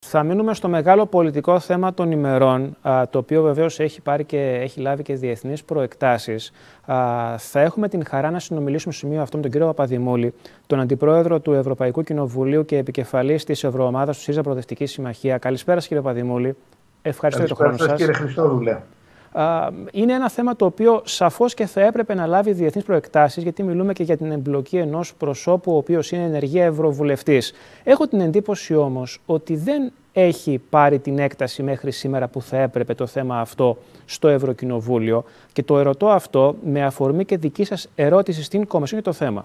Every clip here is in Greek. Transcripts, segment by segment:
Θα μείνουμε στο μεγάλο πολιτικό θέμα των ημερών, το οποίο βεβαίως έχει λάβει και διεθνείς προεκτάσεις. Θα έχουμε την χαρά να συνομιλήσουμε στο σημείο αυτό με τον κύριο Παπαδημούλη, τον Αντιπρόεδρο του Ευρωπαϊκού Κοινοβουλίου και επικεφαλής της Ευρωομάδας του ΣΥΡΙΖΑ Προοδευτική Συμμαχία. Καλησπέρα, κύριε Παπαδημούλη. Ευχαριστώ για τον χρόνο σας. Κύριε Χριστόδουλε. Είναι ένα θέμα το οποίο σαφώς και θα έπρεπε να λάβει διεθνείς προεκτάσεις, γιατί μιλούμε και για την εμπλοκή ενός προσώπου, ο οποίος είναι ενεργεία ευρωβουλευτής. Έχω την εντύπωση όμως ότι δεν έχει πάρει την έκταση μέχρι σήμερα που θα έπρεπε το θέμα αυτό στο Ευρωκοινοβούλιο, και το ερωτώ αυτό με αφορμή και δική σας ερώτηση στην Κομισιόν για το θέμα.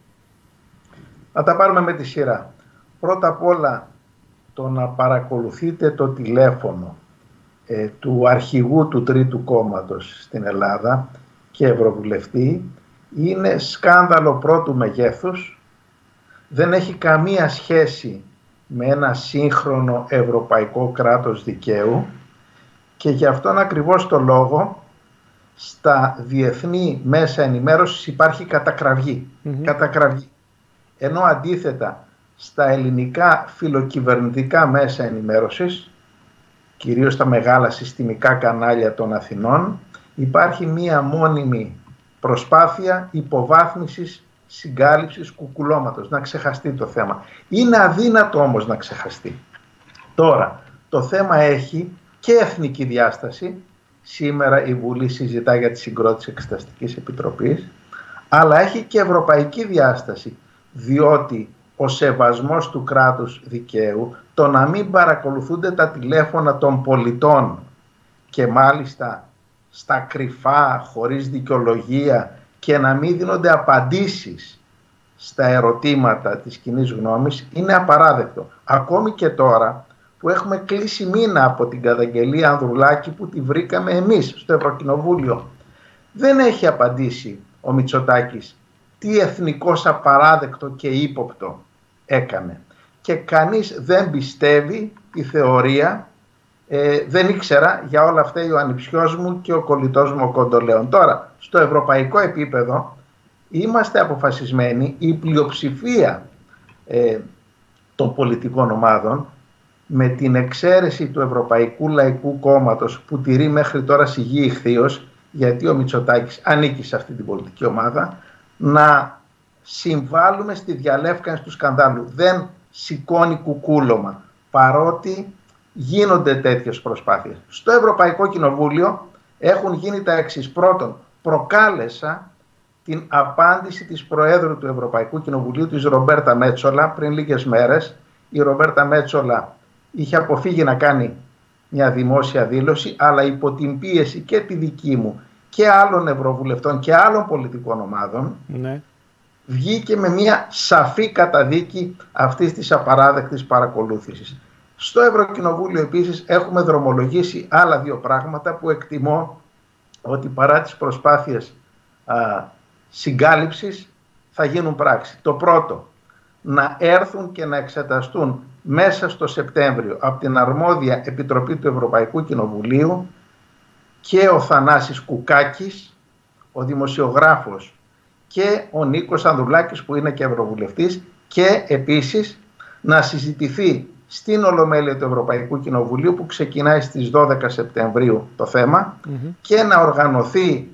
Να τα πάρουμε με τη σειρά. Πρώτα απ' όλα, το να παρακολουθείτε το τηλέφωνο του αρχηγού του Τρίτου Κόμματος στην Ελλάδα και ευρωβουλευτή είναι σκάνδαλο πρώτου μεγέθους, δεν έχει καμία σχέση με ένα σύγχρονο ευρωπαϊκό κράτος δικαίου, και γι' αυτόν ακριβώς το λόγο στα διεθνή μέσα ενημέρωσης υπάρχει κατακραυγή. Κατακραυγή. Ενώ αντίθετα στα ελληνικά φιλοκυβερνητικά μέσα ενημέρωσης, κυρίως τα μεγάλα συστημικά κανάλια των Αθηνών, υπάρχει μία μόνιμη προσπάθεια υποβάθμισης, συγκάλυψης, κουκουλώματος, να ξεχαστεί το θέμα. Είναι αδύνατο όμως να ξεχαστεί. Τώρα, το θέμα έχει και εθνική διάσταση. Σήμερα η Βουλή συζητά για τη συγκρότηση Εξεταστικής Επιτροπής, αλλά έχει και ευρωπαϊκή διάσταση, διότι ο σεβασμός του κράτους δικαίου, το να μην παρακολουθούνται τα τηλέφωνα των πολιτών και μάλιστα στα κρυφά, χωρίς δικαιολογία, και να μην δίνονται απαντήσεις στα ερωτήματα της κοινής γνώμης, είναι απαράδεκτο. Ακόμη και τώρα που έχουμε κλείσει μήνα από την καταγγελία Ανδρουλάκη που τη βρήκαμε εμείς στο Ευρωκοινοβούλιο, δεν έχει απαντήσει ο Μητσοτάκης τι εθνικώς απαράδεκτο και ύποπτο έκανε. Και κανείς δεν πιστεύει τη θεωρία, δεν ήξερα, για όλα αυτά ο ανιψιός μου και ο κολλητός μου ο Κοντολέων. Τώρα, στο ευρωπαϊκό επίπεδο είμαστε αποφασισμένοι, η πλειοψηφία των πολιτικών ομάδων, με την εξαίρεση του Ευρωπαϊκού Λαϊκού Κόμματος που τηρεί μέχρι τώρα σιγή ηχθείως, γιατί ο Μητσοτάκης ανήκει σε αυτή την πολιτική ομάδα, να συμβάλλουμε στη διαλεύκανση του σκανδάλου. Δεν σηκώνει κουκούλωμα, παρότι γίνονται τέτοιες προσπάθειες. Στο Ευρωπαϊκό Κοινοβούλιο έχουν γίνει τα εξής. Πρώτον, προκάλεσα την απάντηση της Προέδρου του Ευρωπαϊκού Κοινοβουλίου, της Ρομπέρτα Μέτσολα, πριν λίγες μέρες. Η Ρομπέρτα Μέτσολα είχε αποφύγει να κάνει μια δημόσια δήλωση, αλλά υπό την πίεση και τη δική μου και άλλων ευρωβουλευτών και άλλων πολιτικών ομάδων, βγήκε με μια σαφή καταδίκη αυτής της απαράδεκτης παρακολούθησης. Στο Ευρωκοινοβούλιο επίσης έχουμε δρομολογήσει άλλα δύο πράγματα που εκτιμώ ότι παρά τις προσπάθειες συγκάλυψης θα γίνουν πράξη. Το πρώτο, να έρθουν και να εξεταστούν μέσα στο Σεπτέμβριο από την αρμόδια Επιτροπή του Ευρωπαϊκού Κοινοβουλίου και ο Θανάσης Κουκάκης, ο δημοσιογράφος, και ο Νίκος Ανδρουλάκης που είναι και ευρωβουλευτής, και επίσης να συζητηθεί στην Ολομέλεια του Ευρωπαϊκού Κοινοβουλίου που ξεκινάει στις 12 Σεπτεμβρίου το θέμα, και να οργανωθεί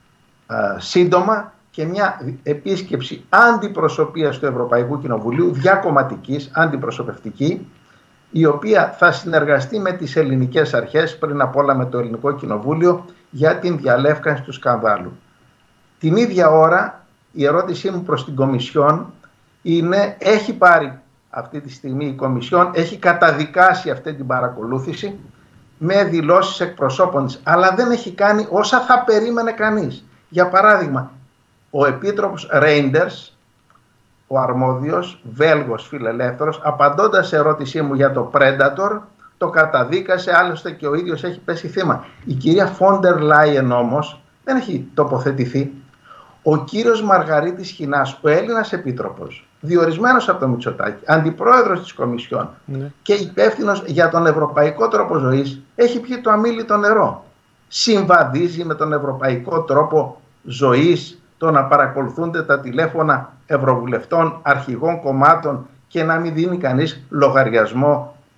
σύντομα και μια επίσκεψη αντιπροσωπείας του Ευρωπαϊκού Κοινοβουλίου, διακομματικής, αντιπροσωπευτική, η οποία θα συνεργαστεί με τις ελληνικές αρχές, πριν απ' όλα με το Ελληνικό Κοινοβούλιο, για την διαλεύκανση του σκανδάλου. Την ίδια ώρα η ερώτησή μου προς την Κομισιόν είναι, έχει πάρει αυτή τη στιγμή η Κομισιόν, έχει καταδικάσει αυτή την παρακολούθηση με δηλώσεις εκπροσώπων της, αλλά δεν έχει κάνει όσα θα περίμενε κανείς. Για παράδειγμα, ο Επίτροπος Reinders, ο αρμόδιος, Βέλγος φιλελεύθερος, απαντώντας σε ερώτησή μου για το Predator, το καταδίκασε, άλλωστε και ο ίδιος έχει πέσει θύμα. Η κυρία Φόντερ Λάιεν όμως δεν έχει τοποθετηθεί. Ο κύριος Μαργαρίτης Χινάς, ο Έλληνας Επίτροπος, διορισμένος από το Μητσοτάκη, αντιπρόεδρος της Κομισιόν και υπεύθυνος για τον ευρωπαϊκό τρόπο ζωής, έχει πιει το αμίλητο νερό. Συμβαδίζει με τον ευρωπαϊκό τρόπο ζωής το να παρακολουθούνται τα τηλέφωνα ευρωβουλευτών, αρχηγών κομμάτων και να μην δίνει κανείς λογαριασμό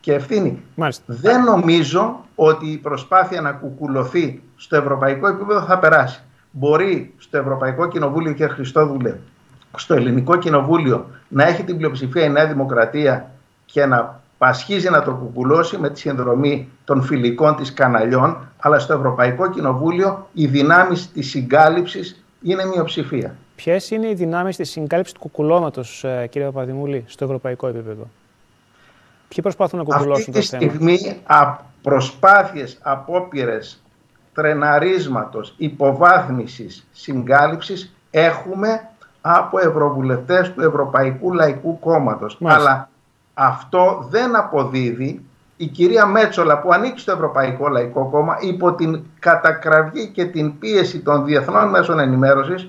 και ευθύνη. Μάλιστα. Δεν νομίζω ότι η προσπάθεια να κουκουλωθεί στο ευρωπαϊκό επίπεδο θα περάσει. Μπορεί στο Ευρωπαϊκό Κοινοβούλιο, κύριε Χριστόδουλε, στο Ελληνικό Κοινοβούλιο να έχει την πλειοψηφία η Νέα Δημοκρατία και να πασχίζει να το κουκουλώσει με τη συνδρομή των φιλικών της καναλιών, αλλά στο Ευρωπαϊκό Κοινοβούλιο οι δυνάμεις της συγκάλυψης είναι μειοψηφία. Ποιες είναι οι δυνάμεις της συγκάλυψης του κουκουλώματος, κύριε Παπαδημούλη, στο ευρωπαϊκό επίπεδο? Ποιοι προσπαθούν να κουκουλώσουν το θέμα? Αυτή τη στιγμή προσπάθειες, απόπειρες τρεναρίσματος, υποβάθμισης, συγκάλυψης έχουμε από ευρωβουλευτές του Ευρωπαϊκού Λαϊκού Κόμματος. Αλλά αυτό δεν αποδίδει. Η κυρία Μέτσολα, που ανήκει στο Ευρωπαϊκό Λαϊκό Κόμμα, υπό την κατακραυγή και την πίεση των διεθνών μέσων ενημέρωσης,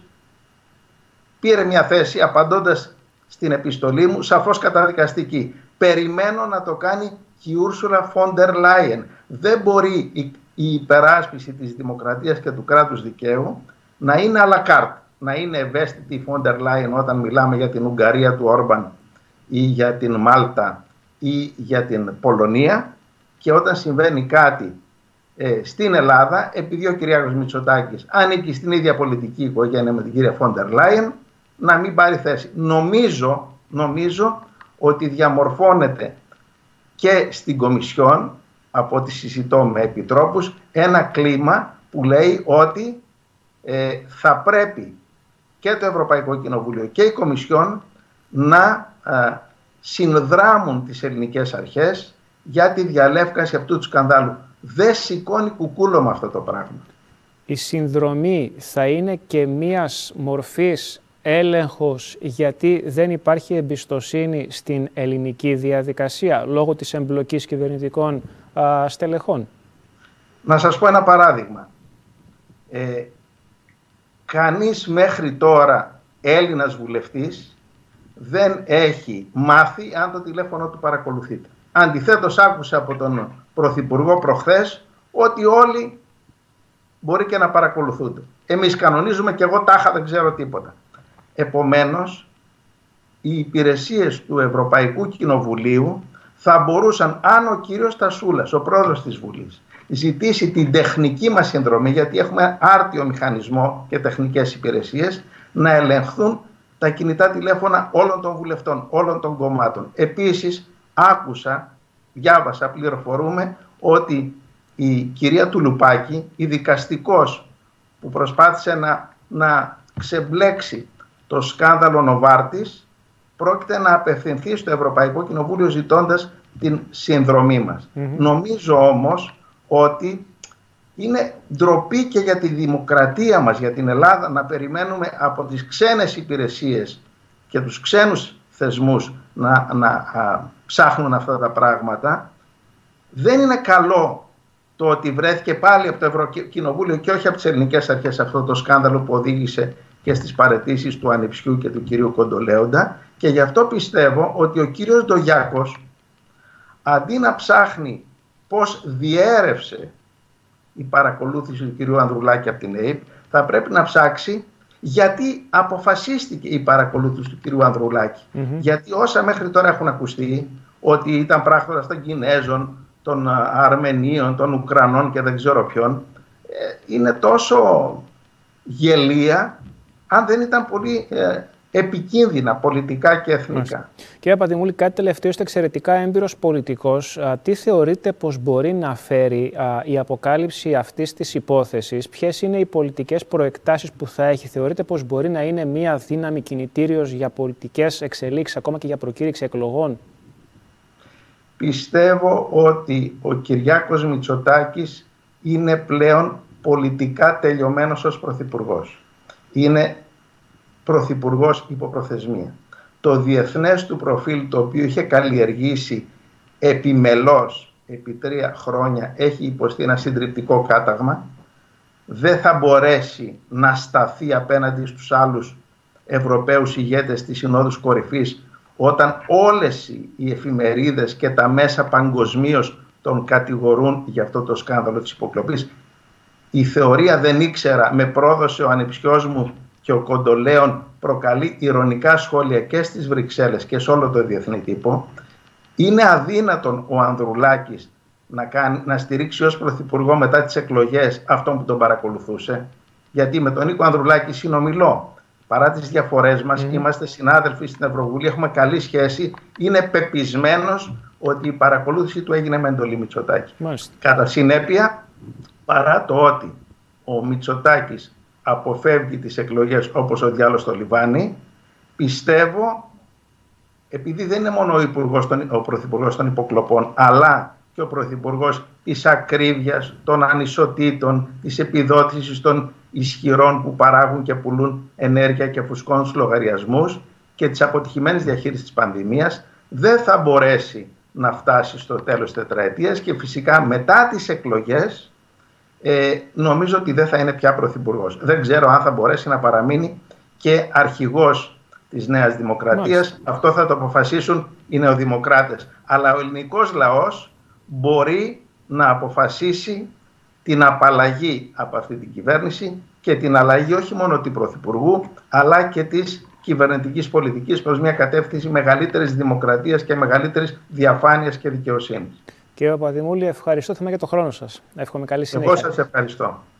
πήρε μια θέση απαντώντας στην επιστολή μου, σαφώς καταδικαστική. Περιμένω να το κάνει και η Ούρσουλα Φόντερ Λάιεν. Δεν μπορεί η υπεράσπιση της δημοκρατίας και του κράτους δικαίου να είναι à la carte. Να είναι ευαίσθητη η Φόντερ Λάιεν όταν μιλάμε για την Ουγγαρία του Όρμπαν ή για την Μάλτα ή για την Πολωνία, και όταν συμβαίνει κάτι στην Ελλάδα, επειδή ο Κυριάκος Μητσοτάκης ανήκει στην ίδια πολιτική οικογένεια με την κυρία Φόντερ Λάιεν, να μην πάρει θέση. Νομίζω ότι διαμορφώνεται και στην Κομισιόν, από ό,τι συζητώ με επιτρόπους, ένα κλίμα που λέει ότι θα πρέπει και το Ευρωπαϊκό Κοινοβούλιο και η Κομισιόν να συνδράμουν τις ελληνικές αρχές για τη διαλεύκαση αυτού του σκανδάλου. Δεν σηκώνει κουκούλωμα αυτό το πράγμα. Η συνδρομή θα είναι και μίας μορφής έλεγχος, γιατί δεν υπάρχει εμπιστοσύνη στην ελληνική διαδικασία λόγω της εμπλοκής κυβερνητικών στελεχών? Να σας πω ένα παράδειγμα. Κανείς μέχρι τώρα Έλληνας βουλευτής δεν έχει μάθει αν το τηλέφωνο του παρακολουθείται. Αντιθέτως, άκουσα από τον Πρωθυπουργό προχθές ότι όλοι μπορεί και να παρακολουθούνται. Εμείς κανονίζουμε και εγώ τάχα δεν ξέρω τίποτα. Επομένως, οι υπηρεσίες του Ευρωπαϊκού Κοινοβουλίου θα μπορούσαν, αν ο κύριος Τασούλας, ο πρόεδρος της Βουλής, ζητήσει την τεχνική μας συνδρομή, γιατί έχουμε άρτιο μηχανισμό και τεχνικές υπηρεσίες, να ελεγχθούν τα κινητά τηλέφωνα όλων των βουλευτών, όλων των κομμάτων. Επίσης, διάβασα, πληροφορούμε ότι η κυρία Τουλουπάκη, η δικαστικός που προσπάθησε να ξεμπλέξει το σκάνδαλο Νοβάρτης, πρόκειται να απευθυνθεί στο Ευρωπαϊκό Κοινοβούλιο ζητώντας την συνδρομή μας. Νομίζω όμως ότι είναι ντροπή και για τη δημοκρατία μας, για την Ελλάδα, να περιμένουμε από τις ξένες υπηρεσίες και τους ξένους θεσμούς να ψάχνουν αυτά τα πράγματα. Δεν είναι καλό το ότι βρέθηκε πάλι από το Ευρωκοινοβούλιο και όχι από τις ελληνικές αρχές αυτό το σκάνδαλο που οδήγησε και στις παραιτήσεις του Ανιψιού και του κυρίου Κοντολέοντα, και γι' αυτό πιστεύω ότι ο κύριος Ντογιάκος, αντί να ψάχνει πώς διέρευσε η παρακολούθηση του κυρίου Ανδρουλάκη από την ΕΕΠ, θα πρέπει να ψάξει γιατί αποφασίστηκε η παρακολούθηση του κυρίου Ανδρουλάκη. Γιατί όσα μέχρι τώρα έχουν ακουστεί, ότι ήταν πράκτορας των Κινέζων, των Αρμενίων, των Ουκρανών και δεν ξέρω ποιον, είναι τόσο γελία, αν δεν ήταν πολύ επικίνδυνα πολιτικά και εθνικά. Κύριε Παπαδημούλη, κάτι τελευταίο, είστε εξαιρετικά έμπειρος πολιτικός. Τι θεωρείτε πως μπορεί να φέρει η αποκάλυψη αυτής της υπόθεσης? Ποιες είναι οι πολιτικές προεκτάσεις που θα έχει? Θεωρείτε πως μπορεί να είναι μία δύναμη κινητήριος για πολιτικές εξελίξεις, ακόμα και για προκήρυξη εκλογών? Πιστεύω ότι ο Κυριάκος Μητσοτάκης είναι πλέον πολιτικά τελειωμένος ως πρωθυπουργός. Είναι πρωθυπουργός υπό προθεσμία. Το διεθνές του προφίλ, το οποίο είχε καλλιεργήσει επιμελώς επί 3 χρόνια, έχει υποστεί ένα συντριπτικό κάταγμα. Δεν θα μπορέσει να σταθεί απέναντι στους άλλους Ευρωπαίους ηγέτες της Συνόδους Κορυφής, όταν όλες οι εφημερίδες και τα μέσα παγκοσμίως τον κατηγορούν για αυτό το σκάνδαλο της υποκλοπής. Η θεωρία «δεν ήξερα», με πρόδωσε ο ανιψιός μου και ο Κοντολέων, προκαλεί ηρωνικά σχόλια και στις Βρυξέλλες και σε όλο το διεθνή τύπο. Είναι αδύνατον ο Ανδρουλάκης να στηρίξει ως πρωθυπουργό μετά τις εκλογές αυτόν που τον παρακολουθούσε. Γιατί με τον Νίκο Ανδρουλάκη συνομιλώ. Παρά τις διαφορές μας, είμαστε συνάδελφοι στην Ευρωβουλή, έχουμε καλή σχέση. Είναι πεπισμένος ότι η παρακολούθηση του έγινε με εντολή Μητσοτάκη. Κατά συνέπεια, παρά το ότι ο Μητσοτάκης αποφεύγει τις εκλογές όπως ο διάλογος στο Λιβάνι, πιστεύω, επειδή δεν είναι μόνο ο πρωθυπουργός των υποκλοπών, αλλά και ο πρωθυπουργός της ακρίβειας, των ανισοτήτων, της επιδότησης των ισχυρών που παράγουν και πουλούν ενέργεια και φουσκώνουν στους λογαριασμούς και της αποτυχημένης διαχείρισης της πανδημίας, δεν θα μπορέσει να φτάσει στο τέλος της τετραετίας και φυσικά μετά τις εκλογές νομίζω ότι δεν θα είναι πια πρωθυπουργός. Δεν ξέρω αν θα μπορέσει να παραμείνει και αρχηγός της Νέας Δημοκρατίας. Αυτό θα το αποφασίσουν οι νεοδημοκράτες. Αλλά ο ελληνικός λαός μπορεί να αποφασίσει την απαλλαγή από αυτή την κυβέρνηση και την αλλαγή όχι μόνο του πρωθυπουργού, αλλά και της κυβερνητικής πολιτικής προς μια κατεύθυνση μεγαλύτερης δημοκρατίας και μεγαλύτερης διαφάνειας και δικαιοσύνης. Κύριε Παπαδημούλη, ευχαριστώ θερμά για τον χρόνο σας. Εύχομαι καλή συνέχεια. Εγώ σας ευχαριστώ.